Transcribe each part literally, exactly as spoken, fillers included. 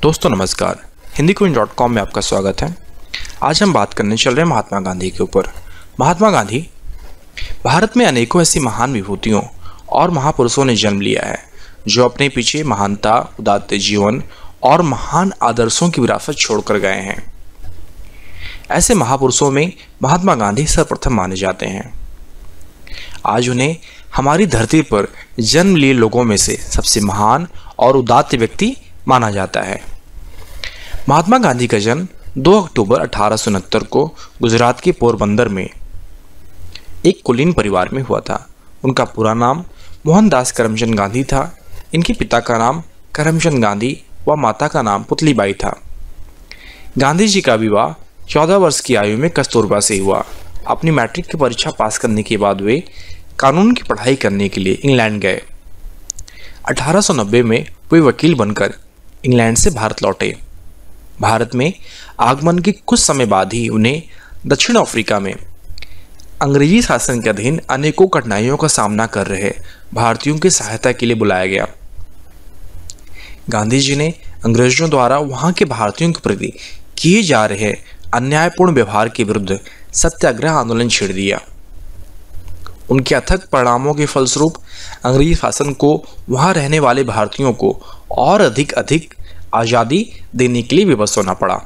दोस्तों नमस्कार, Hindi queen dot com में आपका स्वागत है। आज हम बात करने चल रहे हैं महात्मा गांधी के ऊपर। महात्मा गांधी भारत में अनेकों ऐसी महान विभूतियों और महापुरुषों ने जन्म लिया है जो अपने पीछे महानता, उदात्त जीवन और महान आदर्शों की विरासत छोड़कर गए हैं। ऐसे महापुरुषों में महात्मा गांधी सर्वप्रथम माने जाते हैं। आज उन्हें हमारी धरती पर जन्म लिए लोगों में से सबसे महान और उदात्त व्यक्ति माना जाता है। महात्मा गांधी का जन्म दो अक्टूबर अठारह सौ उनहत्तर को गुजरात के पोरबंदर में एक कुलीन परिवार में हुआ था। उनका पूरा नाम मोहनदास करमचंद गांधी था। इनके पिता का नाम करमचंद गांधी व माता का नाम पुतलीबाई था। गांधी जी का विवाह चौदह वर्ष की आयु में कस्तूरबा से हुआ। अपनी मैट्रिक की परीक्षा पास करने के बाद वे कानून की पढ़ाई करने के लिए इंग्लैंड गए। अठारह सौ नब्बे में वे वकील बनकर इंग्लैंड से भारत लौटे। भारत में आगमन के कुछ समय बाद ही उन्हें दक्षिण अफ्रीका में अंग्रेजी शासन के अधीन अनेकों कठिनाइयों का सामना कर रहे भारतीयों की सहायता के लिए बुलाया गया। गांधी जी ने अंग्रेजों द्वारा वहां के भारतीयों के प्रति किए जा रहे अन्यायपूर्ण व्यवहार के विरुद्ध सत्याग्रह आंदोलन छेड़ दिया। उनके अथक परिणामों के फलस्वरूप अंग्रेजी शासन को वहां रहने वाले भारतीयों को और अधिक अधिक आज़ादी देने के लिए विवश होना पड़ा।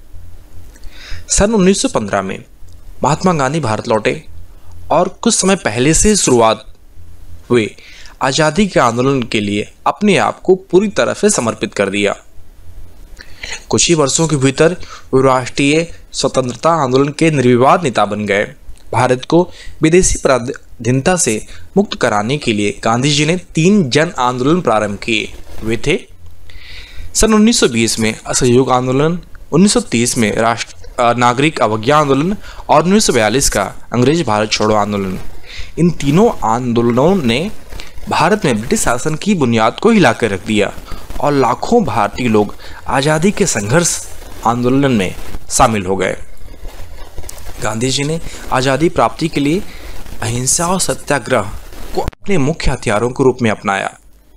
सन उन्नीस सौ पंद्रह में महात्मा गांधी भारत लौटे और कुछ समय पहले से शुरुआत हुए आज़ादी के आंदोलन के लिए अपने आप को पूरी तरह से समर्पित कर दिया। कुछ ही वर्षों के भीतर वे राष्ट्रीय स्वतंत्रता आंदोलन के निर्विवाद नेता बन गए। भारत को विदेशी पराधीनता से मुक्त कराने के लिए गांधी जी ने तीन जन आंदोलन प्रारंभ किए। वे थे सन उन्नीस सौ बीस में असहयोग आंदोलन, उन्नीस सौ तीस में राष्ट्र नागरिक अवज्ञा आंदोलन और उन्नीस सौ बयालीस का अंग्रेज भारत छोड़ो आंदोलन। इन तीनों आंदोलनों ने भारत में ब्रिटिश शासन की बुनियाद को हिलाकर रख दिया और लाखों भारतीय लोग आज़ादी के संघर्ष आंदोलन में शामिल हो गए। गांधी जी ने आज़ादी प्राप्ति के लिए अहिंसा और सत्याग्रह को अपने मुख्य हथियारों के रूप में अपनाया।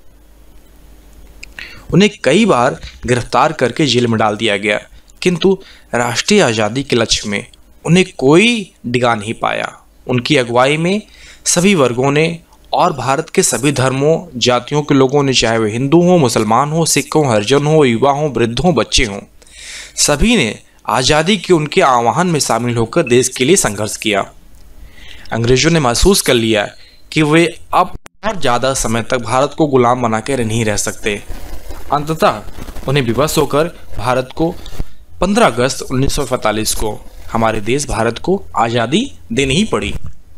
उन्हें कई बार गिरफ्तार करके जेल में डाल दिया गया, किंतु राष्ट्रीय आज़ादी के लक्ष्य में उन्हें कोई डिगा नहीं पाया। उनकी अगुवाई में सभी वर्गों ने और भारत के सभी धर्मों, जातियों के लोगों ने, चाहे वे हिंदू हों, मुसलमान हों, सिख हों, हरिजन हों, युवा हों, वृद्ध हों, बच्चे हों, सभी ने आज़ादी के उनके आह्वान में शामिल होकर देश के लिए संघर्ष किया। अंग्रेजों ने महसूस कर लिया कि वे अब और ज़्यादा समय तक भारत को गुलाम बनाकर नहीं रह सकते। अंततः उन्हें विवश होकर भारत को पंद्रह अगस्त उन्नीस सौ पैंतालीस को हमारे देश भारत को आज़ादी देनी ही पड़ी।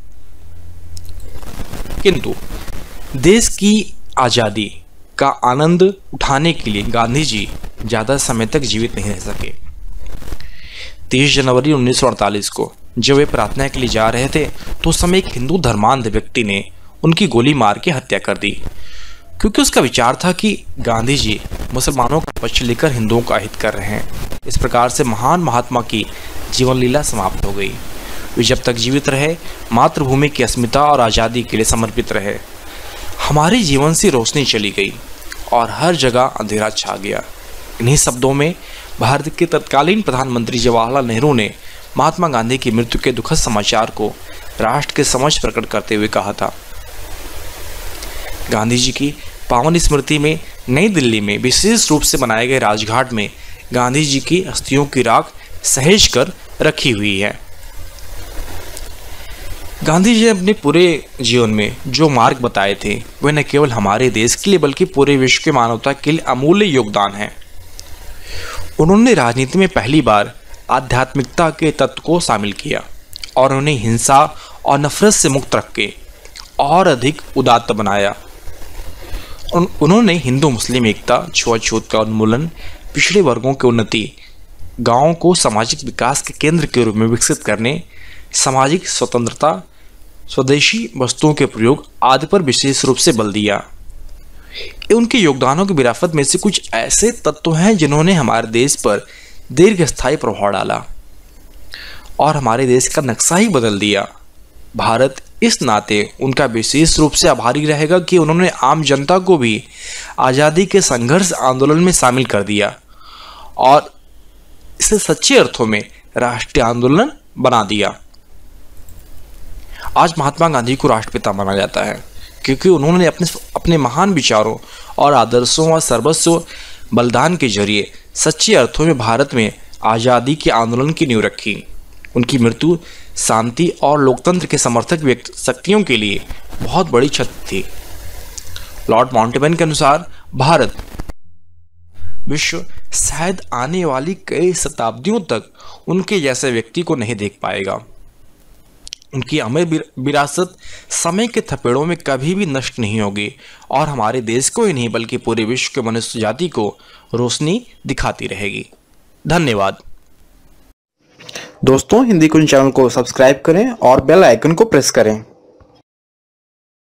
किंतु देश की आज़ादी का आनंद उठाने के लिए गांधी जी ज़्यादा समय तक जीवित नहीं रह सके। तीस जनवरी उन्नीस सौ अड़तालीस को जब वे प्रार्थना के लिए जा रहे थे तो उस समय एक हिंदू धर्मांध व्यक्ति ने उनकी गोली मार के हत्या कर दी, क्योंकि उसका विचार था कि गांधी जी मुसलमानों का पक्ष लेकर हिंदुओं का हित कर रहे हैं। इस प्रकार से महान महात्मा की जीवन लीला समाप्त हो गई। वे जब तक जीवित रहे मातृभूमि की अस्मिता और आज़ादी के लिए समर्पित रहे। हमारे जीवन से रोशनी चली गई और हर जगह अंधेरा छा गया। इन्हीं शब्दों में भारत के तत्कालीन प्रधानमंत्री जवाहरलाल नेहरू ने महात्मा गांधी की मृत्यु के दुखद समाचार को राष्ट्र के समक्ष प्रकट करते हुए कहा था। गांधी जी की पावन स्मृति में नई दिल्ली में विशेष रूप से बनाए गए राजघाट में गांधी जी की अस्थियों की राख सहेज कर रखी हुई है। गांधी जी ने अपने पूरे जीवन में जो मार्ग बताए थे वह न केवल हमारे देश के लिए बल्कि पूरे विश्व की मानवता के लिए अमूल्य योगदान है। उन्होंने राजनीति में पहली बार आध्यात्मिकता के तत्व को शामिल किया और उन्हें हिंसा और नफरत से मुक्त रख के और अधिक उदात्त बनाया। उन, उन्होंने हिंदू मुस्लिम एकता, छुआछूत का उन्मूलन, पिछड़े वर्गों की उन्नति, गांवों को सामाजिक विकास के केंद्र के रूप में विकसित करने, सामाजिक स्वतंत्रता, स्वदेशी वस्तुओं के प्रयोग आदि पर विशेष रूप से बल दिया। उनके योगदानों की विरासत में से कुछ ऐसे तत्व हैं जिन्होंने हमारे देश पर दीर्घस्थायी प्रभाव डाला और हमारे देश का नक्शा ही बदल दिया। भारत इस नाते उनका विशेष रूप से आभारी रहेगा कि उन्होंने आम जनता को भी आज़ादी के संघर्ष आंदोलन में शामिल कर दिया और इसे सच्चे अर्थों में राष्ट्रीय आंदोलन बना दिया। आज महात्मा गांधी को राष्ट्रपिता माना जाता है क्योंकि उन्होंने अपने अपने महान विचारों और आदर्शों और सर्वस्व बलिदान के जरिए सच्चे अर्थों में भारत में आज़ादी के आंदोलन की नींव रखी। उनकी मृत्यु शांति और लोकतंत्र के समर्थक व्यक्ति शक्तियों के लिए बहुत बड़ी क्षति थी। लॉर्ड माउंटबेटन के अनुसार भारत विश्व शायद आने वाली कई शताब्दियों तक उनके जैसे व्यक्ति को नहीं देख पाएगा। उनकी अमर विरासत समय के थपेड़ों में कभी भी नष्ट नहीं होगी और हमारे देश को ही नहीं बल्कि पूरे विश्व के मनुष्य जाति को रोशनी दिखाती रहेगी। धन्यवाद। दोस्तों, हिंदी कुंज चैनल को सब्सक्राइब करें और बेल आइकन को प्रेस करें।